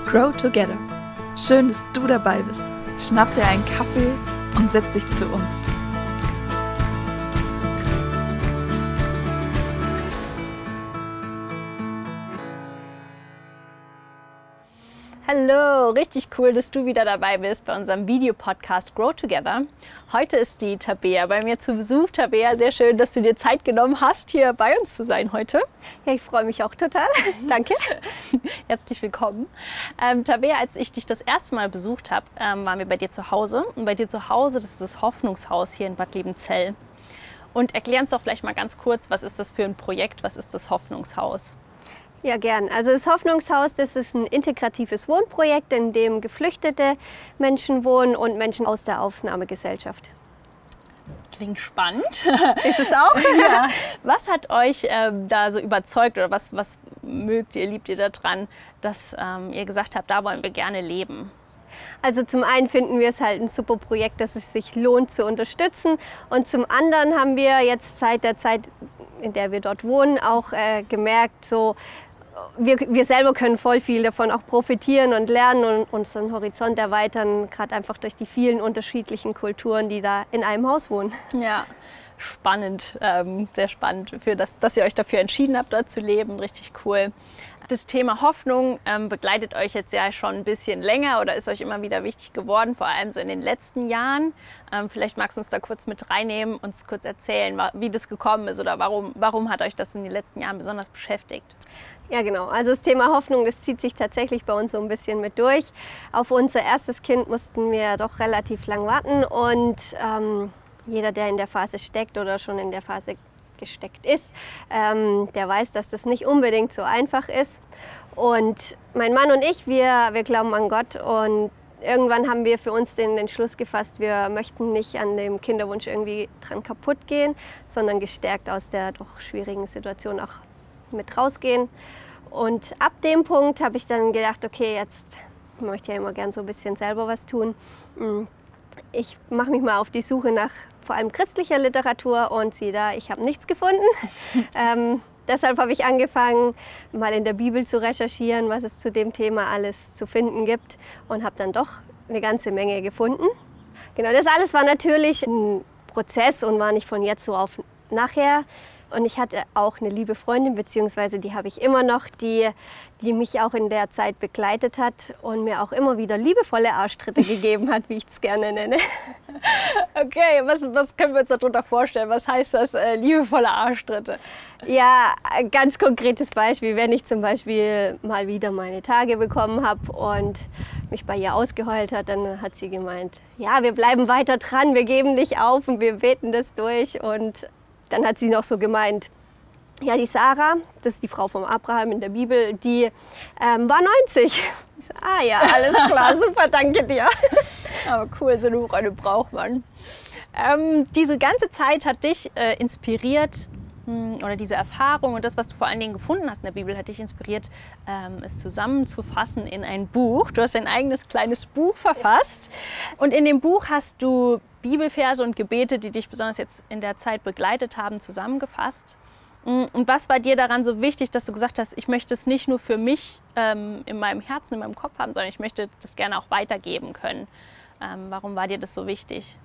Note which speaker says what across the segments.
Speaker 1: Grow Together. Schön, dass du dabei bist. Schnapp dir einen Kaffee und setz dich zu uns.
Speaker 2: Hallo, richtig cool, dass du wieder dabei bist bei unserem Videopodcast Grow Together. Heute ist die Tabea bei mir zu Besuch. Tabea, sehr schön, dass du dir Zeit genommen hast, hier bei uns zu sein heute.
Speaker 3: Ja, ich freue mich auch total. Danke.
Speaker 2: Herzlich willkommen. Tabea, als ich dich das erste Mal besucht habe, waren wir bei dir zu Hause. Und bei dir zu Hause, das ist das Hoffnungshaus hier in Bad Liebenzell. Und erklär uns doch vielleicht mal ganz kurz, was ist das für ein Projekt, was ist das Hoffnungshaus?
Speaker 3: Ja, gern. Also das Hoffnungshaus, das ist ein integratives Wohnprojekt, in dem geflüchtete Menschen wohnen und Menschen aus der Aufnahmegesellschaft.
Speaker 2: Klingt spannend.
Speaker 3: Ist es auch?
Speaker 2: Ja. Was hat euch da so überzeugt oder was mögt ihr, liebt ihr daran, dass ihr gesagt habt, da wollen wir gerne leben?
Speaker 3: Also zum einen finden wir es halt ein super Projekt, dass es sich lohnt zu unterstützen. Und zum anderen haben wir jetzt seit der Zeit, in der wir dort wohnen, auch gemerkt, so, wir selber können voll viel davon auch profitieren und lernen und unseren Horizont erweitern, gerade einfach durch die vielen unterschiedlichen Kulturen, die da in einem Haus wohnen.
Speaker 2: Ja, spannend, sehr spannend, dass ihr euch dafür entschieden habt, dort zu leben. Richtig cool. Das Thema Hoffnung begleitet euch jetzt ja schon ein bisschen länger oder ist euch immer wieder wichtig geworden, vor allem so in den letzten Jahren. Vielleicht magst du uns da kurz mit reinnehmen, uns kurz erzählen, wie das gekommen ist oder warum hat euch das in den letzten Jahren besonders beschäftigt?
Speaker 3: Ja, genau. Also das Thema Hoffnung, das zieht sich tatsächlich bei uns so ein bisschen mit durch. Auf unser erstes Kind mussten wir doch relativ lang warten und jeder, der in der Phase steckt oder schon in der Phase gesteckt ist, der weiß, dass das nicht unbedingt so einfach ist. Und mein Mann und ich, wir glauben an Gott und irgendwann haben wir für uns den Entschluss gefasst, wir möchten nicht an dem Kinderwunsch irgendwie dran kaputt gehen, sondern gestärkt aus der doch schwierigen Situation auch mit rausgehen. Und ab dem Punkt habe ich dann gedacht, okay, jetzt möchte ich ja immer gern so ein bisschen selber was tun. Ich mache mich mal auf die Suche nach vor allem christlicher Literatur und siehe da, ich habe nichts gefunden. Deshalb habe ich angefangen, mal in der Bibel zu recherchieren, was es zu dem Thema alles zu finden gibt und habe dann doch eine ganze Menge gefunden. Genau, das alles war natürlich ein Prozess und war nicht von jetzt so auf nachher. Und ich hatte auch eine liebe Freundin, beziehungsweise die habe ich immer noch, die mich auch in der Zeit begleitet hat und mir auch immer wieder liebevolle Arschtritte gegeben hat, wie ich es gerne nenne.
Speaker 2: Okay, was können wir uns darunter vorstellen? Was heißt das, liebevolle Arschtritte?
Speaker 3: Ja, ein ganz konkretes Beispiel, wenn ich zum Beispiel mal wieder meine Tage bekommen habe und mich bei ihr ausgeheult hat, dann hat sie gemeint, ja, wir bleiben weiter dran, wir geben nicht auf und wir beten das durch. Und dann hat sie noch so gemeint, ja, die Sarah, das ist die Frau von Abraham in der Bibel, die war 90. Ich so, ah ja, alles klar, super, danke dir.
Speaker 2: Aber cool, so eine Freunde braucht man. Diese ganze Zeit hat dich inspiriert, oder diese Erfahrung und das, was du vor allen Dingen gefunden hast in der Bibel, hat dich inspiriert, es zusammenzufassen in ein Buch. Du hast ein eigenes kleines Buch verfasst und in dem Buch hast du Bibelverse und Gebete, die dich besonders jetzt in der Zeit begleitet haben, zusammengefasst. Und was war dir daran so wichtig, dass du gesagt hast, ich möchte es nicht nur für mich in meinem Herzen, in meinem Kopf haben, sondern ich möchte das gerne auch weitergeben können? Warum war dir das so wichtig?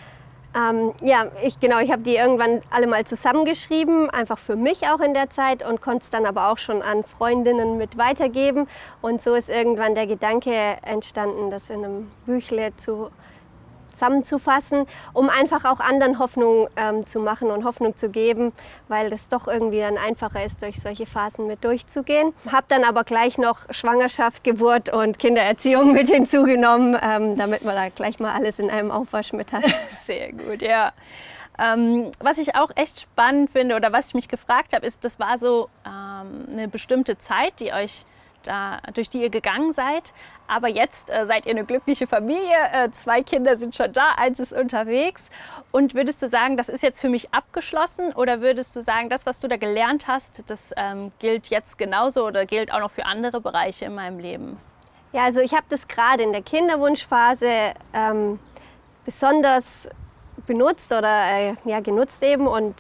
Speaker 3: Ja, ich habe die irgendwann alle mal zusammengeschrieben, einfach für mich auch in der Zeit und konnte es dann aber auch schon an Freundinnen mit weitergeben. Und so ist irgendwann der Gedanke entstanden, das in einem Büchle zusammenzufassen, um einfach auch anderen Hoffnung zu machen und Hoffnung zu geben, weil das doch irgendwie dann einfacher ist, durch solche Phasen mit durchzugehen. Habe dann aber gleich noch Schwangerschaft, Geburt und Kindererziehung mit hinzugenommen, damit man da gleich mal alles in einem Aufwasch mit hat.
Speaker 2: Sehr gut, ja. Was ich auch echt spannend finde oder was ich mich gefragt habe, ist, das war so eine bestimmte Zeit, durch die ihr gegangen seid. Aber jetzt seid ihr eine glückliche Familie, 2 Kinder sind schon da, 1 ist unterwegs. Und würdest du sagen, das ist jetzt für mich abgeschlossen oder würdest du sagen, das, was du da gelernt hast, das gilt jetzt genauso oder gilt auch noch für andere Bereiche in meinem Leben?
Speaker 3: Ja, also ich habe das gerade in der Kinderwunschphase besonders benutzt oder genutzt eben und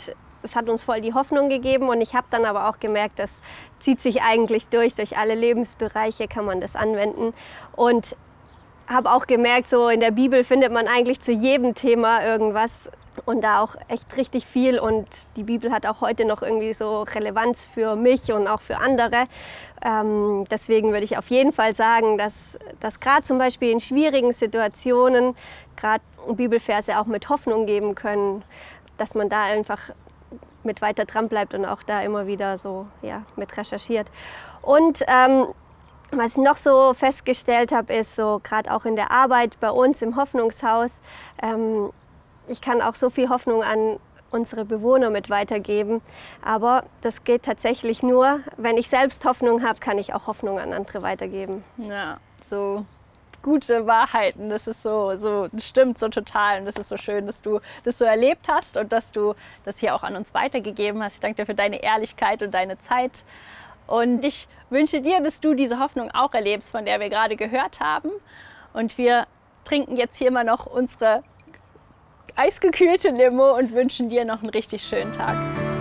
Speaker 3: es hat uns voll die Hoffnung gegeben und ich habe dann aber auch gemerkt, das zieht sich eigentlich durch alle Lebensbereiche kann man das anwenden und habe auch gemerkt, so in der Bibel findet man eigentlich zu jedem Thema irgendwas und da auch echt richtig viel und die Bibel hat auch heute noch irgendwie so Relevanz für mich und auch für andere. Deswegen würde ich auf jeden Fall sagen, dass gerade zum Beispiel in schwierigen Situationen gerade Bibelverse auch mit Hoffnung geben können, dass man da einfach mit weiter dran bleibt und auch da immer wieder so mit recherchiert. Und was ich noch so festgestellt habe, ist so gerade auch in der Arbeit bei uns im Hoffnungshaus, ich kann auch so viel Hoffnung an unsere Bewohner mit weitergeben, aber das geht tatsächlich nur, wenn ich selbst Hoffnung habe, kann ich auch Hoffnung an andere weitergeben.
Speaker 2: Ja, so gute Wahrheiten, das ist das stimmt so total und das ist so schön, dass du das so erlebt hast und dass du das hier auch an uns weitergegeben hast. Ich danke dir für deine Ehrlichkeit und deine Zeit. Und ich wünsche dir, dass du diese Hoffnung auch erlebst, von der wir gerade gehört haben. Und wir trinken jetzt hier mal noch unsere eisgekühlte Limo und wünschen dir noch einen richtig schönen Tag.